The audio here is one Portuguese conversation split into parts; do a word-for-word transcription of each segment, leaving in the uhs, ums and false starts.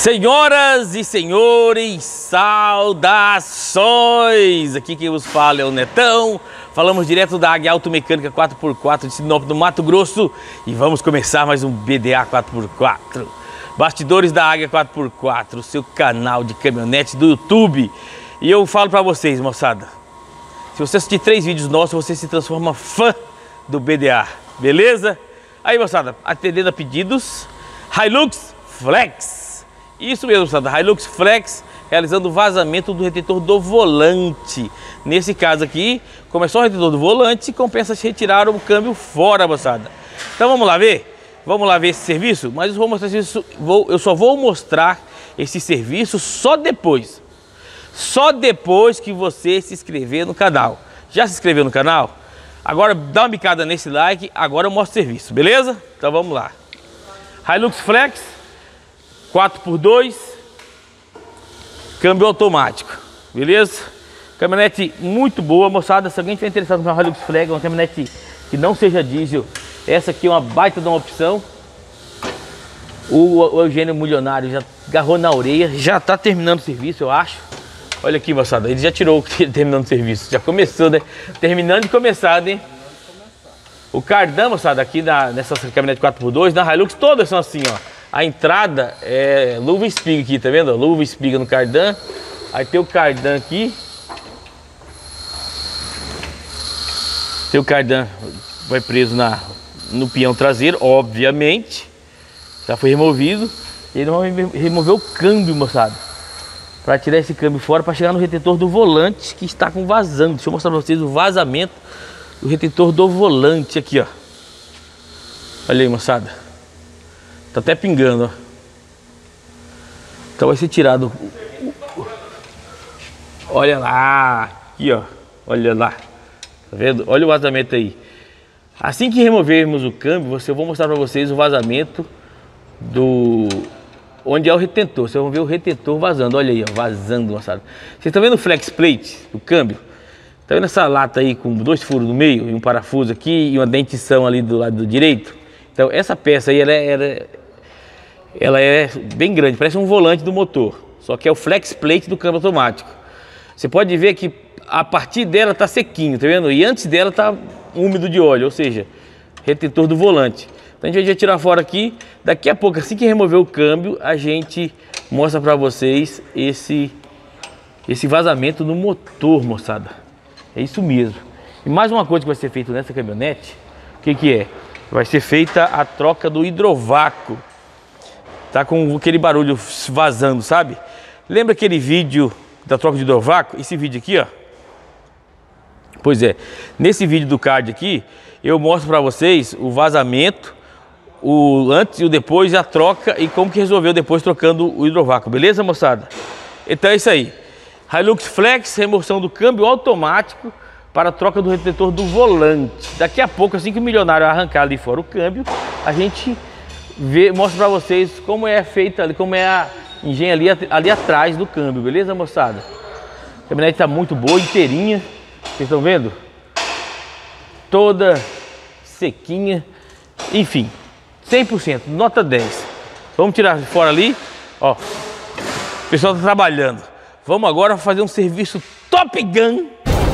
Senhoras e senhores, saudações! Aqui quem vos fala é o Netão. Falamos direto da Águia Automecânica quatro por quatro de Sinop, do Mato Grosso. E vamos começar mais um B D A quatro por quatro. Bastidores da Águia quatro por quatro, seu canal de caminhonete do YouTube. E eu falo pra vocês, moçada, se você assistir três vídeos nossos, você se transforma fã do B D A, beleza? Aí, moçada, atendendo a pedidos, Hilux Flex. Isso mesmo, moçada, Hilux Flex realizando o vazamento do retentor do volante. Nesse caso aqui, como é só o retentor do volante, compensa se retirar o câmbio fora, moçada. Então vamos lá ver? Vamos lá ver esse serviço? Mas eu, vou mostrar isso, vou, eu só vou mostrar esse serviço só depois. Só depois que você se inscrever no canal. Já se inscreveu no canal? Agora dá uma bicada nesse like, agora eu mostro o serviço, beleza? Então vamos lá. Hilux Flex quatro por dois, câmbio automático, beleza? Caminhonete muito boa, moçada. Se alguém estiver interessado no Hilux Flex, uma caminhonete que não seja diesel, essa aqui é uma baita de uma opção. O, o Eugênio Milionário já agarrou na orelha, já está terminando o serviço, eu acho. Olha aqui, moçada, ele já tirou o terminando o serviço, já começou, né? Terminando de começar, né? O cardan, moçada, aqui na, nessa caminhonete quatro por dois, na Hilux, todas são assim, ó. A entrada é luva espiga aqui, tá vendo? Luva espiga no cardan. Aí tem o cardan aqui. Tem o cardan, vai preso na, no peão traseiro, obviamente. Já foi removido. Ele vai remover o câmbio, moçada, para tirar esse câmbio fora, para chegar no retentor do volante que está com vazando. Deixa eu mostrar para vocês o vazamento do retentor do volante aqui, ó. Olha aí, moçada. Tá até pingando, ó. Então vai ser tirado. Olha lá, aqui, ó. Olha lá. Tá vendo? Olha o vazamento aí. Assim que removermos o câmbio, você, eu vou mostrar para vocês o vazamento do... onde é o retentor. Vocês vão ver o retentor vazando. Olha aí, ó, vazando, moçada. Vocês estão vendo o flex plate, o câmbio? Tá vendo essa lata aí com dois furos no meio e um parafuso aqui e uma dentição ali do lado do direito? Então essa peça aí, ela é, ela é, ela é bem grande, parece um volante do motor. Só que é o flex plate do câmbio automático. Você pode ver que a partir dela tá sequinho, tá vendo? E antes dela tá úmido de óleo, ou seja, retentor do volante. Então a gente vai tirar fora aqui. Daqui a pouco, assim que remover o câmbio, a gente mostra para vocês esse, esse vazamento no motor, moçada. É isso mesmo. E mais uma coisa que vai ser feita nessa caminhonete, o que que é? Vai ser feita a troca do hidrovácuo. Tá com aquele barulho vazando, sabe? Lembra aquele vídeo da troca de hidrovácuo? Esse vídeo aqui, ó. Pois é, nesse vídeo do card aqui, eu mostro para vocês o vazamento, o antes e o depois, a troca e como que resolveu depois trocando o hidrovácuo, beleza, moçada? Então é isso aí. Hilux Flex, remoção do câmbio automático para a troca do retentor do volante. Daqui a pouco, assim que o milionário arrancar ali fora o câmbio, a gente vê, mostra para vocês como é feita ali, como é a engenharia ali, ali atrás do câmbio, beleza, moçada? A caminhonete está muito boa, inteirinha. Vocês estão vendo? Toda sequinha. Enfim, cem por cento, nota dez. Vamos tirar fora ali. Ó, o pessoal está trabalhando. Vamos agora fazer um serviço Top Gun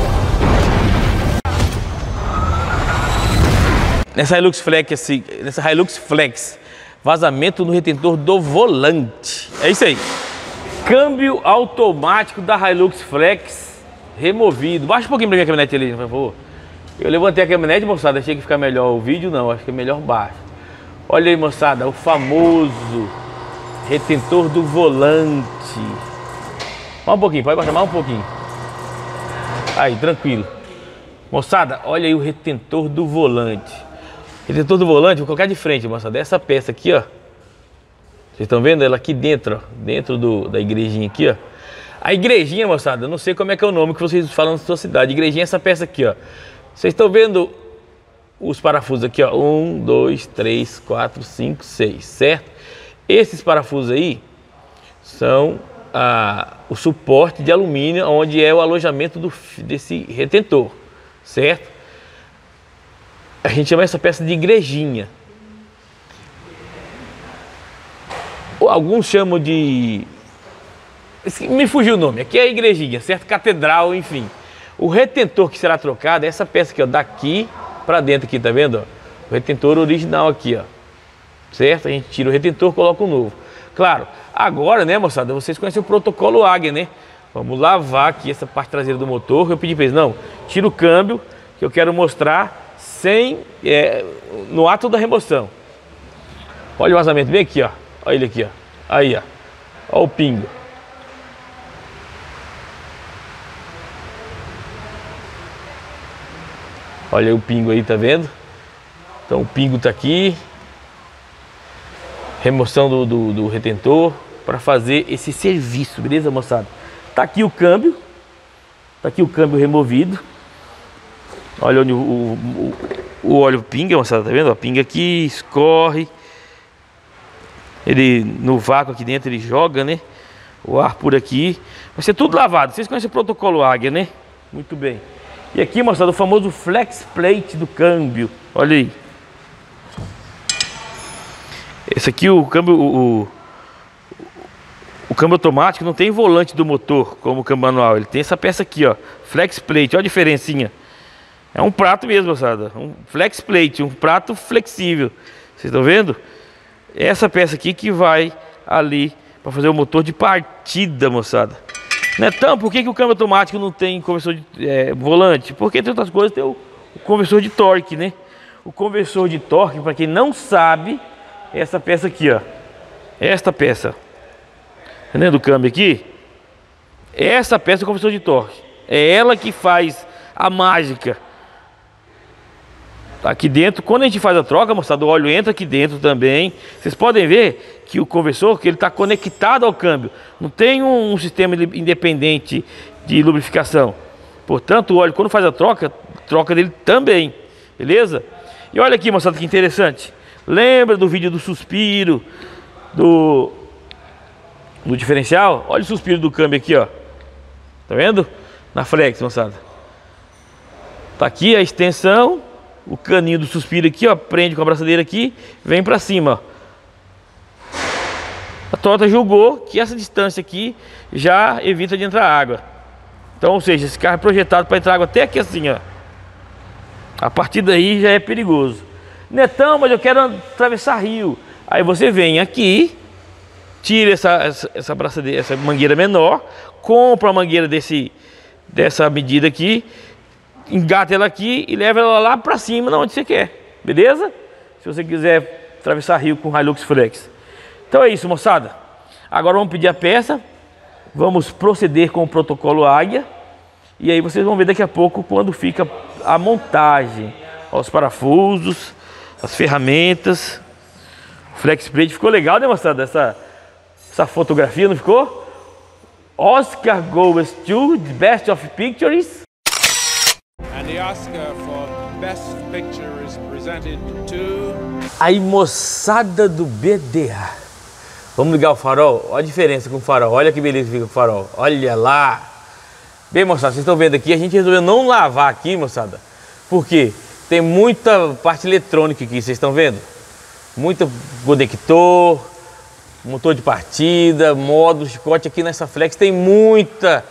nessa Hilux Flex, assim, nessa Hilux Flex, vazamento no retentor do volante. É isso aí. Câmbio automático da Hilux Flex removido. Baixa um pouquinho pra minha caminhonete ali, por favor. Eu levantei a caminhonete, moçada, achei que ficar melhor o vídeo, não, acho que é melhor baixo. Olha aí, moçada, o famoso retentor do volante. Mais um pouquinho, pode baixar mais um pouquinho. Aí, tranquilo. Moçada, olha aí o retentor do volante. Retentor do volante, vou colocar de frente, moçada. Essa peça aqui, ó. Vocês estão vendo ela aqui dentro, ó. Dentro do, da igrejinha aqui, ó. A igrejinha, moçada, não sei como é que é o nome que vocês falam na sua cidade. Igrejinha é essa peça aqui, ó. Vocês estão vendo os parafusos aqui, ó. Um, dois, três, quatro, cinco, seis, certo? Esses parafusos aí são a, o suporte de alumínio, onde é o alojamento do, desse retentor, certo? A gente chama essa peça de igrejinha. alguns chamam de... me fugiu o nome, aqui é a igrejinha, certo? Catedral, enfim. O retentor que será trocado é essa peça aqui, ó, daqui para dentro aqui, tá vendo? Ó? O retentor original aqui, ó. Certo? A gente tira o retentor, coloca o novo. Claro, agora, né, moçada, vocês conhecem o protocolo Águia, né? Vamos lavar aqui essa parte traseira do motor. Eu pedi para eles, não, tira o câmbio, que eu quero mostrar sem, é, no ato da remoção. Olha o vazamento bem aqui, ó. Olha ele aqui, ó. Aí, ó. Olha o pingo. Olha o pingo aí, tá vendo? Então o pingo tá aqui. Remoção do, do, do retentor para fazer esse serviço, beleza, moçada? Tá aqui o câmbio. Tá aqui o câmbio removido. Olha onde o, o, o, o óleo pinga, moçada, tá vendo? Ó, pinga aqui, escorre. Ele, no vácuo aqui dentro, ele joga, né? O ar por aqui. Vai ser tudo lavado. Vocês conhecem o protocolo Águia, né? Muito bem. E aqui, moçada, o famoso flex plate do câmbio. Olha aí. Esse aqui, o câmbio, o, o, o câmbio automático não tem volante do motor, como o câmbio manual. Ele tem essa peça aqui, ó. Flex plate, olha a diferencinha. É um prato mesmo, moçada. Um flex plate, um prato flexível. Vocês estão vendo? Essa peça aqui que vai ali para fazer o motor de partida, moçada. Netão, por que, que o câmbio automático não tem conversor de é, volante? Porque, entre outras coisas, tem o, o conversor de torque, né? O conversor de torque, para quem não sabe, é essa peça aqui, ó. Esta peça. Entendendo o câmbio aqui? Essa peça é o conversor de torque. É ela que faz a mágica. Aqui dentro, quando a gente faz a troca, moçada, o óleo entra aqui dentro também. Vocês podem ver que o conversor, que ele está conectado ao câmbio. Não tem um, um sistema independente de lubrificação. Portanto, o óleo, quando faz a troca, troca dele também. Beleza? E olha aqui, moçada, que interessante. Lembra do vídeo do suspiro, do, do diferencial? Olha o suspiro do câmbio aqui, ó. Tá vendo? Na flex, moçada. Tá aqui a extensão. O caninho do suspiro aqui, ó, prende com a braçadeira aqui, vem para cima, ó. A Toyota julgou que essa distância aqui já evita de entrar água. Então, ou seja, esse carro é projetado para entrar água até aqui assim, ó. A partir daí já é perigoso. Netão, mas eu quero atravessar rio. Aí você vem aqui, tira essa, essa, essa braçadeira, essa mangueira menor, compra a mangueira desse, dessa medida aqui, engata ela aqui e leva ela lá pra cima, onde você quer, beleza? Se você quiser atravessar rio com Hilux Flex. Então é isso, moçada. Agora vamos pedir a peça, vamos proceder com o protocolo Águia. E aí vocês vão ver daqui a pouco quando fica a montagem. Ó, os parafusos, as ferramentas. O Flex Plate ficou legal, né, moçada? Essa, essa fotografia, não ficou? Oscar goes to the Best of Pictures. And the Oscar for Best Picture is presented to... Aí, moçada do B D A. Vamos ligar o farol? Olha a diferença com o farol. Olha que beleza que fica o farol. Olha lá. Bem, moçada, vocês estão vendo aqui. A gente resolveu não lavar aqui, moçada. Por quê? Tem muita parte eletrônica aqui, vocês estão vendo? Muito conector, motor de partida, modo, chicote. Aqui nessa Flex tem muita...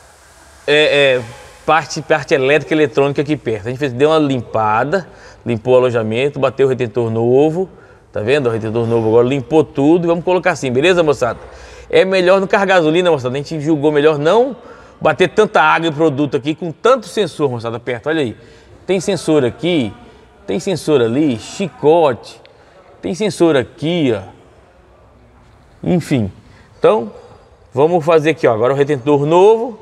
É, é, Parte, parte elétrica e eletrônica aqui perto. A gente fez, deu uma limpada, limpou o alojamento, bateu o retentor novo. Tá vendo? O retentor novo agora limpou tudo e vamos colocar assim, beleza, moçada? É melhor no carro gasolina, moçada. A gente julgou melhor não bater tanta água e produto aqui com tanto sensor, moçada, perto. Olha aí. Tem sensor aqui, tem sensor ali, chicote, tem sensor aqui, ó. Enfim. Então, vamos fazer aqui, ó. Agora o retentor novo.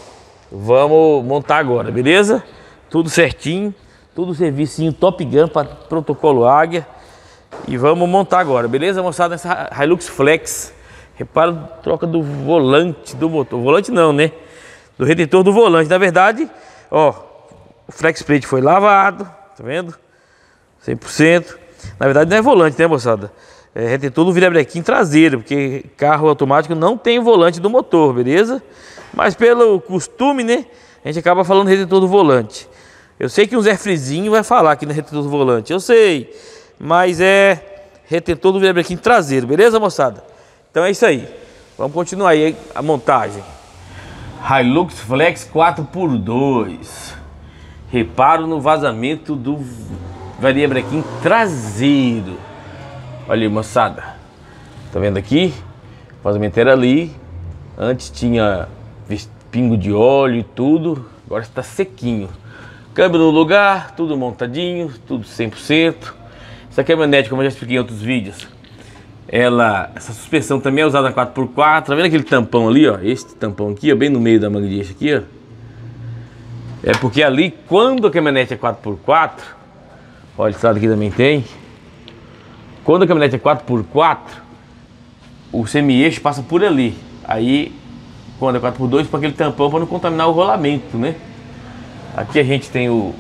Vamos montar agora, beleza? Tudo certinho, tudo servicinho Top Gun para protocolo Águia. E vamos montar agora, beleza, moçada? Nessa Hilux Flex. Repara a troca do volante do motor. Volante não, né? Do retentor do volante. Na verdade, ó, o Flex Plate foi lavado, tá vendo? cem por cento. Na verdade não é volante, né, moçada? É retentor do virabrequim traseiro, porque carro automático não tem volante do motor, beleza? Mas pelo costume, né, a gente acaba falando retentor do volante. Eu sei que um Zé Frizinho vai falar aqui no retentor do volante, eu sei. Mas é retentor do virabrequim traseiro, beleza, moçada? Então é isso aí. Vamos continuar aí a montagem. Hilux Flex quatro por dois. Reparo no vazamento do variabrequim traseiro. Olha aí, moçada. Tá vendo aqui? O vazamento era ali. Antes tinha pingo de óleo e tudo. Agora está sequinho. Câmbio no lugar, tudo montadinho, tudo cem por cento. Essa caminhonete, como eu já expliquei em outros vídeos, ela, essa suspensão também é usada na quatro por quatro. Tá vendo aquele tampão ali, ó? Este tampão aqui, ó, bem no meio da manga de eixo aqui, ó. É porque ali, quando a caminhonete é quatro por quatro, olha, esse lado aqui também tem. Quando a caminhonete é quatro por quatro, o semi-eixo passa por ali. Aí, quando é quatro por dois, para aquele tampão para não contaminar o rolamento, né? Aqui a gente tem o...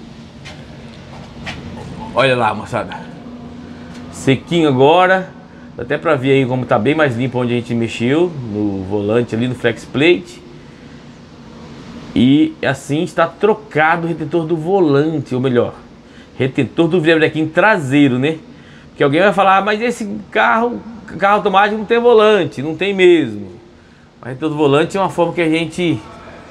Olha lá, moçada. Sequinho agora. Dá até para ver aí como tá bem mais limpo onde a gente mexeu. No volante ali, no flex plate. E assim está trocado o retentor do volante, ou melhor, retentor do virabrequim traseiro, né? Porque alguém vai falar, ah, mas esse carro, carro automático não tem volante, não tem mesmo. O retentor do volante é uma forma que a gente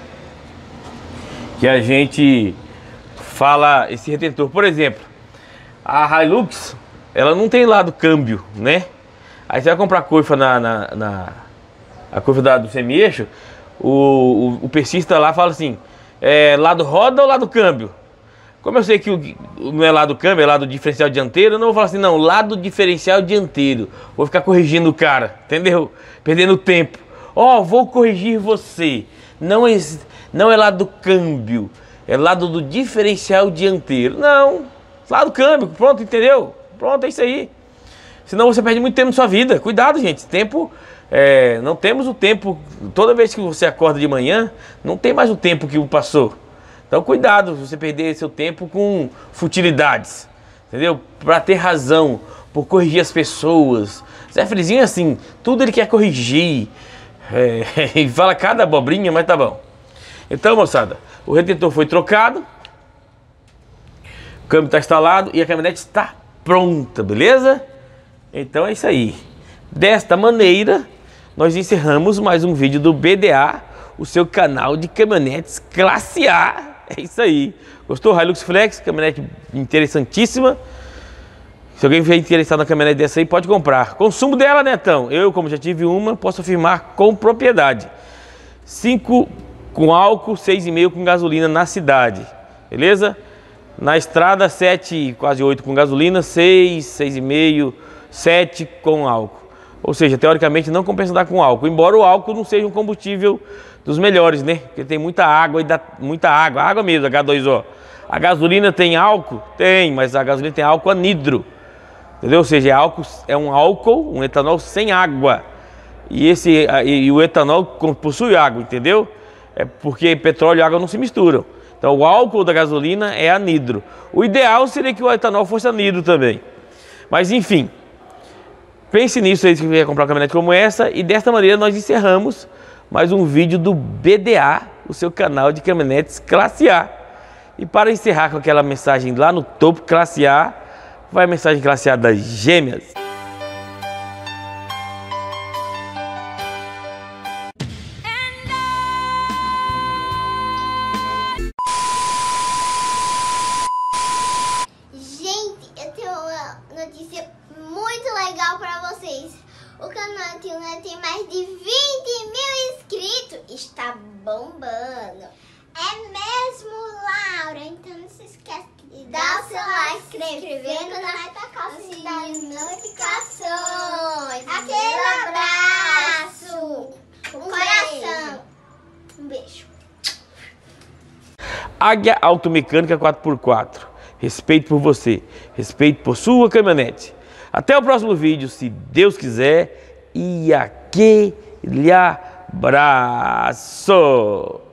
que a gente fala esse retentor. Por exemplo, a Hilux, ela não tem lado câmbio, né? Aí você vai comprar a coifa na, na, na a coifa da, do semi-eixo. O, o, o persista lá fala assim, é lado roda ou lado câmbio? Como eu sei que o, não é lado câmbio, é lado diferencial dianteiro, eu não vou falar assim, não, lado diferencial dianteiro. Vou ficar corrigindo o cara, entendeu? Perdendo tempo. Ó, oh, vou corrigir você. Não é, não é lado câmbio, é lado do diferencial dianteiro. Não, lado câmbio, pronto, entendeu? Pronto, é isso aí. Senão você perde muito tempo na sua vida. Cuidado, gente, tempo... É, não temos o tempo, toda vez que você acorda de manhã, não tem mais o tempo que passou. Então cuidado, você perder seu tempo com futilidades, entendeu? Para ter razão, por corrigir as pessoas. Zé Frizinho é assim, tudo ele quer corrigir, é, e fala cada abobrinha, mas tá bom. Então, moçada, o retentor foi trocado, o câmbio está instalado e a caminhonete está pronta, beleza? Então é isso aí. Desta maneira, nós encerramos mais um vídeo do B D A, o seu canal de caminhonetes classe A. É isso aí. Gostou? Hilux Flex, caminhonete interessantíssima. Se alguém vier interessado na caminhonete dessa aí, pode comprar. Consumo dela, Netão. Eu, como já tive uma, posso afirmar com propriedade. cinco com álcool, seis e meio com gasolina na cidade. Beleza? Na estrada, sete, quase oito com gasolina, seis, seis e meio, sete com álcool. Ou seja, teoricamente não compensa andar com álcool, embora o álcool não seja um combustível dos melhores, né? Porque tem muita água e dá muita água, água mesmo, H dois O. A gasolina tem álcool? Tem, mas a gasolina tem álcool anidro. Entendeu? Ou seja, é, álcool, é um álcool, um etanol sem água. E, esse, e, e o etanol possui água, entendeu? É porque petróleo e água não se misturam. Então o álcool da gasolina é anidro. O ideal seria que o etanol fosse anidro também. Mas enfim, pense nisso aí se você quer comprar uma caminhonete como essa. E desta maneira nós encerramos mais um vídeo do B D A, o seu canal de caminhonetes classe A. E para encerrar com aquela mensagem lá no topo, classe A, vai a mensagem classe A das gêmeas. Gente, eu tenho uma notícia muito legal para vocês. O canal tem mais de vinte mil inscritos. Está bombando. É mesmo, Laura? Então não se esquece de dar o seu like, se inscrever no canal e tocar o sininho de notificações. Aquele abraço. Um coração. Um beijo. Águia Automecânica quatro por quatro. Respeito por você. Respeito por sua caminhonete. Até o próximo vídeo, se Deus quiser. E aquele abraço.